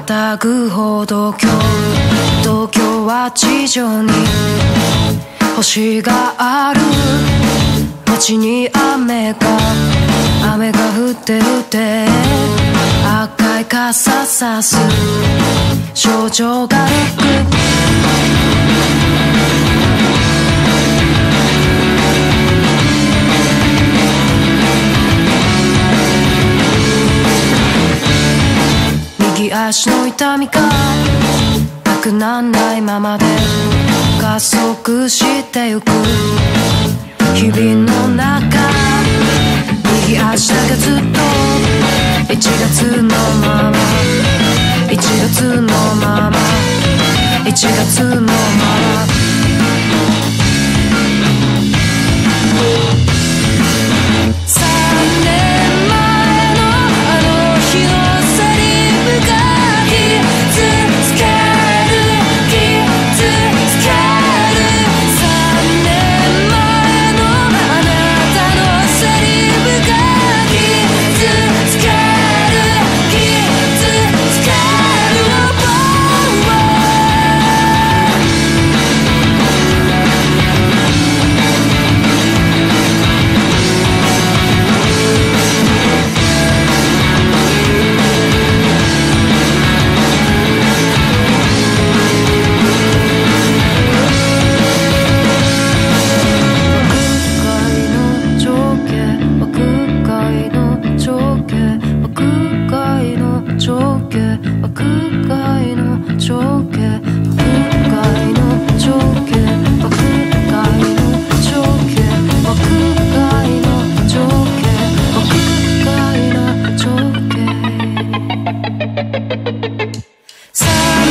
たぐほど東京は地上に星がある。街に雨が降って赤い傘さす少女が行く。右足の痛みがなくなんないままで加速してゆく日々の中、右足だけずっと1月のまま1月のまま1月のまま3年前のあの日のセリフが傷つける傷つける3年前のあなたのセリフが傷つける傷つけるさあ